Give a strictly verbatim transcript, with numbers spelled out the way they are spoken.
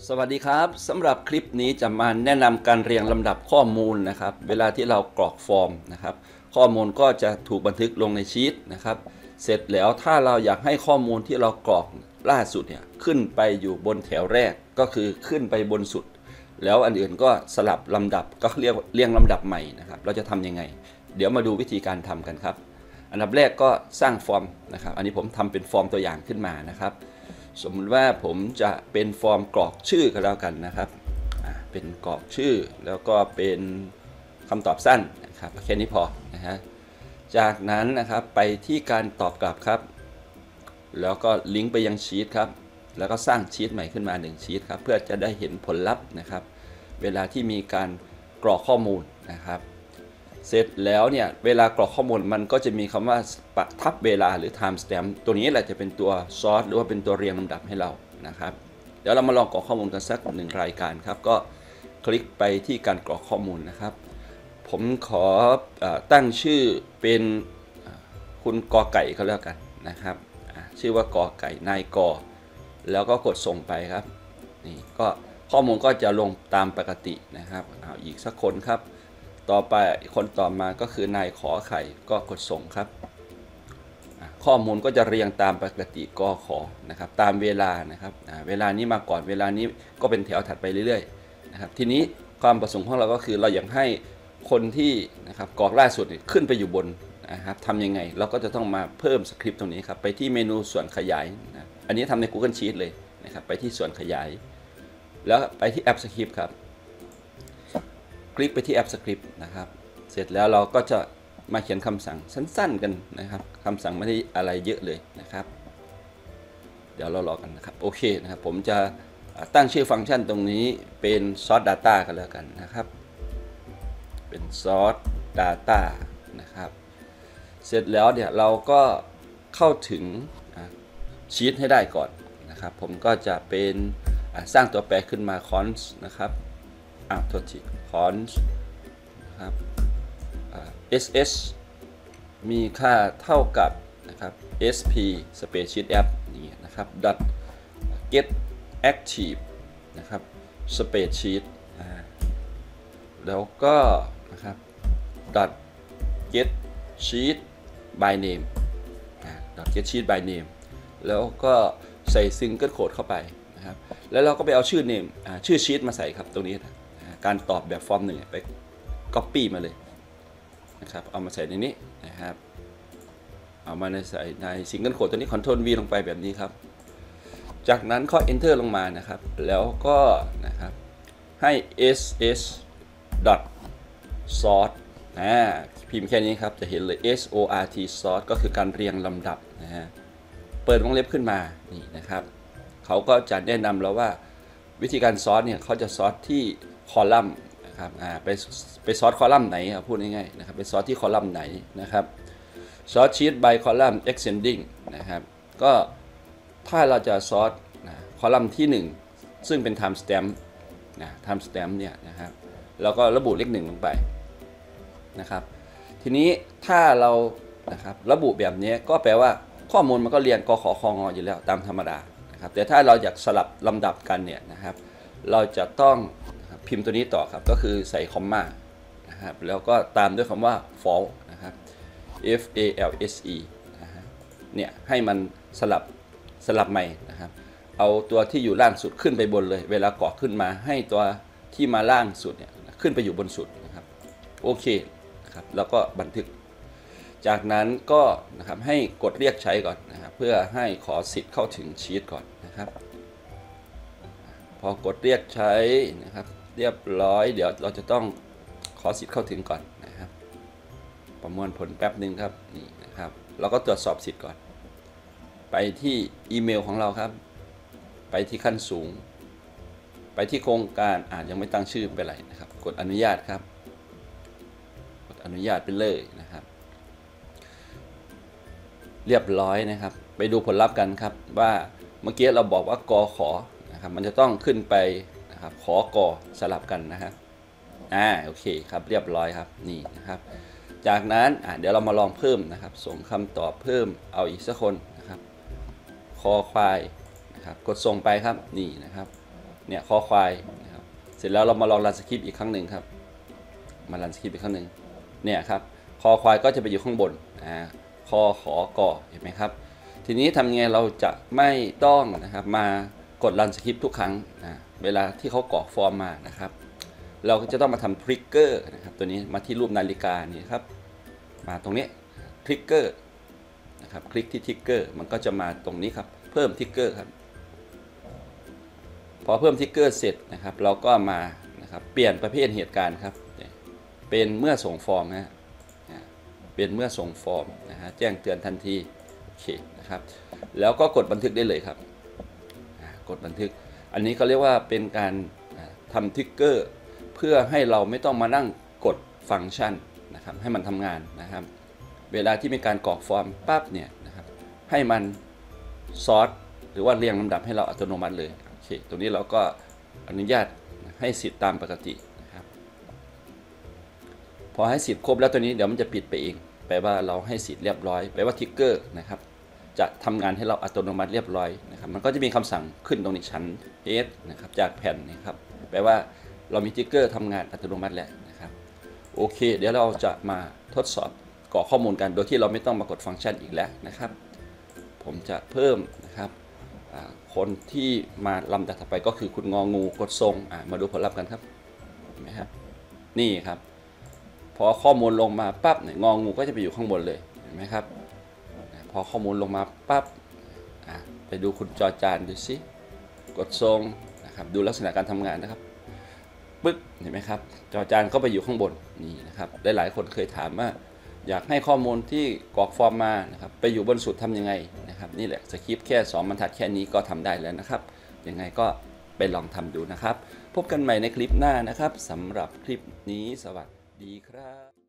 สวัสดีครับสำหรับคลิปนี้จะมาแนะนำการเรียงลำดับข้อมูลนะครับเวลาที่เรากรอกฟอร์มนะครับข้อมูลก็จะถูกบันทึกลงในชีตนะครับเสร็จแล้วถ้าเราอยากให้ข้อมูลที่เรากรอกล่าสุดเนี่ยขึ้นไปอยู่บนแถวแรกก็คือขึ้นไปบนสุดแล้วอันอื่นก็สลับลำดับก็เรียกเรียงลำดับใหม่นะครับเราจะทำยังไงเดี๋ยวมาดูวิธีการทำกันครับอันดับแรกก็สร้างฟอร์มนะครับอันนี้ผมทำเป็นฟอร์มตัวอย่างขึ้นมานะครับสมมติว่าผมจะเป็นฟอร์มกรอกชื่อก็แล้วกันนะครับเป็นกรอกชื่อแล้วก็เป็นคำตอบสั้นนะครับแค่นี้พอนะฮะจากนั้นนะครับไปที่การตอบกลับครับแล้วก็ลิงก์ไปยังชีตครับแล้วก็สร้างชีตใหม่ขึ้นมาหนึ่งชีตครับเพื่อจะได้เห็นผลลัพธ์นะครับเวลาที่มีการกรอกข้อมูลนะครับเสร็จแล้วเนี่ยเวลากรอกข้อมูลมันก็จะมีคำว่าประทับเวลาหรือ time stamp ตัวนี้แหละจะเป็นตัวซอร์ตหรือว่าเป็นตัวเรียงลำดับให้เรานะครับเดี๋ยวเรามาลองกรอกข้อมูลกันสักหนึ่งรายการครับก็คลิกไปที่การกรอกข้อมูลนะครับผมขอตั้งชื่อเป็นคุณกอไก่เขาแล้วกันนะครับชื่อว่ากอไก่นายกอแล้วก็กดส่งไปครับนี่ก็ข้อมูลก็จะลงตามปกตินะครับเอาอีกสักคนครับต่อไปคนต่อมาก็คือนายขอไข่ก็กดส่งครับข้อมูลก็จะเรียงตามปกติกอขอนะครับตามเวลานะครับเวลานี้มาก่อนเวลานี้ก็เป็นแถวถัดไปเรื่อยๆนะครับทีนี้ความประสงค์ของเราก็คือเราอยากให้คนที่นะครับกรอกล่าสุดขึ้นไปอยู่บนนะครับทำยังไงเราก็จะต้องมาเพิ่มสคริปต์ตรงนี้ครับไปที่เมนูส่วนขยายนะอันนี้ทำใน Google Sheet เลยนะครับไปที่ส่วนขยายแล้วไปที่แอปสคริปต์ครับคลิกไปที่แอปสคริปต์นะครับเสร็จแล้วเราก็จะมาเขียนคำสั่งสั้นๆกันนะครับคำสั่งไม่ได้อะไรเยอะเลยนะครับเดี๋ยวเรารอกันนะครับโอเคนะครับผมจะตั้งชื่อฟังก์ชันตรงนี้เป็น source data กันแล้วกันนะครับเป็น source data นะครับเสร็จแล้วเนี่ยเราก็เข้าถึงชีตให้ได้ก่อนนะครับผมก็จะเป็นสร้างตัวแปรขึ้นมา const นะครับอ่าโทษที const นะครับ ss มีค่าเท่ากับนะครับ sp space sheet app นี่นะครับ dot get active นะครับ space sheet แล้วก็นะครับ dot get sheet by name dot get sheet by name แล้วก็ใส่ single quote เข้าไปนะครับแล้วเราก็ไปเอาชื่อ name ชื่อ sheet มาใส่ครับตรงนี้นะการตอบแบบฟอร์มหนึ่งไป copy มาเลยนะครับเอามาใส่ในนี้นะครับเอามาในใส่ใน single quote ตัวนี้ control V ลงไปแบบนี้ครับจากนั้นข้อ enter ลงมานะครับแล้วก็นะครับให้ ss dot sort อ่าพิมพ์แค่นี้ครับจะเห็นเลย sort sort ก็คือการเรียงลำดับนะฮะเปิดวงเล็บขึ้นมานี่นะครับเขาก็จะแนะนำเราว่าวิธีการซอร์ตเนี่ยเขาจะซอร์ตที่คอลัมน์นะครับอ่าไปไปซอร์ตคอลัมน์ไหนพูดง่ายๆนะครับไปซอร์ตที่คอลัมน์ไหนนะครับซอร์ตชีต by column extending นะครับก็ถ้าเราจะซอร์ตคอลัมน์ที่หนึ่งซึ่งเป็น time stamp นะ time stamp เนี่ยนะครับแล้วก็ระบุเลขหนึ่งลงไปนะครับทีนี้ถ้าเรานะครับระบุแบบนี้ก็แปลว่าข้อมูลมันก็เรียงกขอคงอยู่แล้วตามธรรมดานะครับแต่ถ้าเราอยากสลับลำดับกันเนี่ยนะครับเราจะต้องพิมพ์ตัวนี้ต่อครับก็คือใส่คอมมานะครับแล้วก็ตามด้วยคำว่า false นะครับ f a l s e นะฮะเนี่ยให้มันสลับสลับใหม่นะครับเอาตัวที่อยู่ล่างสุดขึ้นไปบนเลยเวลากรอกขึ้นมาให้ตัวที่มาล่างสุดเนี่ยขึ้นไปอยู่บนสุดนะครับโอเคนะครับแล้วก็บันทึกจากนั้นก็นะครับให้กดเรียกใช้ก่อนนะครับเพื่อให้ขอสิทธิ์เข้าถึงชีตก่อนนะครับพอกดเรียกใช้นะครับเรียบร้อยเดี๋ยวเราจะต้องขอสิทธิ์เข้าถึงก่อนนะครับประมวลผลแป๊บหนึ่งครับนี่นะครับเราก็ตรวจสอบสิทธิ์ก่อนไปที่อีเมลของเราครับไปที่ขั้นสูงไปที่โครงการอ่านยังไม่ตั้งชื่อไปไรนะครับกดอนุญาตครับกดอนุญาตไปเลยนะครับเรียบร้อยนะครับไปดูผลลัพธ์กันครับว่าเมื่อกี้เราบอกว่ากอขอนะครับมันจะต้องขึ้นไปนะครับขอกอสลับกันนะครับอ่าโอเคครับเรียบร้อยครับนี่นะครับจากนั้นอ่าเดี๋ยวเรามาลองเพิ่มนะครับส่งคำตอบเพิ่มเอาอีกสักคนนะครับคอควายนะครับกดส่งไปครับนี่นะครับเนี่ยคอควายนะครับเสร็จแล้วเรามาลองรันสคริปต์อีกครั้งหนึ่งครับมารันสคริปต์อีกครั้งหนึ่งเนี่ยครับคอควายก็จะไปอยู่ข้างบนอ่าคอขอกอเห็นไหมครับทีนี้ทำยังไงเราจะไม่ต้องนะครับมากดรันสคริปต์ทุกครั้งนะเวลาที่เขากรอกฟอร์มมานะครับเราก็จะต้องมาทำทริกเกอร์นะครับตัวนี้มาที่รูปนาฬิกานี่ครับมาตรงนี้ทริกเกอร์นะครับคลิกที่ทริกเกอร์มันก็จะมาตรงนี้ครับเพิ่มทริกเกอร์ครับพอเพิ่มทริกเกอร์เสร็จนะครับเราก็มานะครับเปลี่ยนประเภทเหตุการณ์ครับเป็นเมื่อส่งฟอร์มนะเป็นเมื่อส่งฟอร์มนะฮะแจ้งเตือนทันทีโอเคนะครับแล้วก็กดบันทึกได้เลยครับกดบันทึกอันนี้เขาเรียกว่าเป็นการทำทริกเกอร์เพื่อให้เราไม่ต้องมานั่งกดฟังก์ชันนะครับให้มันทำงานนะครับเวลาที่มีการกรอกฟอร์มปั๊บเนี่ยนะครับให้มันซอร์ตหรือว่าเรียงลำดับให้เราอัตโนมัติเลยโอเคตรงนี้เราก็อนุญาตให้สิทธิ์ตามปกตินะครับพอให้สิทธิ์ครบแล้วตัวนี้เดี๋ยวมันจะปิดไปเองแปลว่าเราให้สิทธิ์เรียบร้อยแปลว่าทริกเกอร์นะครับจะทำงานให้เราอัตโนมัติเรียบร้อยนะครับมันก็จะมีคำสั่งขึ้นตรงนี้ชั้น S นะครับจากแผ่นนะครับแปลว่าเรามีทริกเกอร์ทำงานอัตโนมัติแล้วนะครับโอเคเดี๋ยวเราจะมาทดสอบกรอกข้อมูลกันโดยที่เราไม่ต้องมากดฟังก์ชันอีกแล้วนะครับผมจะเพิ่มนะครับคนที่มาลำดับถัดไปก็คือคุณงองูกดทรงมาดูผลลัพธ์กันครับเห็นไหมครับนี่ครับพอข้อมูลลงมาปั๊บเนี่ยงองูก็จะไปอยู่ข้างบนเลยเห็นไหมครับพอข้อมูลลงมาปั๊บไปดูคุณจอจานดูสิกดทรงนะครับดูลักษณะการทำงานนะครับปึ๊บเห็นไหมครับจอจานก็ไปอยู่ข้างบนนี่นะครับหลายๆคนเคยถามว่าอยากให้ข้อมูลที่กรอกฟอร์มมานะครับไปอยู่บนสุดทำยังไงนะครับนี่แหละสคริปต์แค่สองบรรทัดแค่นี้ก็ทำได้แล้วนะครับยังไงก็ไปลองทำดูนะครับพบกันใหม่ในคลิปหน้านะครับสำหรับคลิปนี้สวัสดีครับ